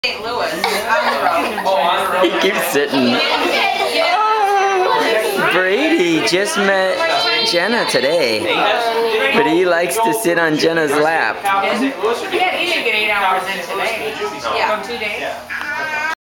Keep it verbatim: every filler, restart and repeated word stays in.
Saint Louis. On He keeps sitting. Oh, Brady just met Jenna today, but he likes to sit on Jenna's lap. Yeah, he didn't get eight hours in today. Yeah, from two days.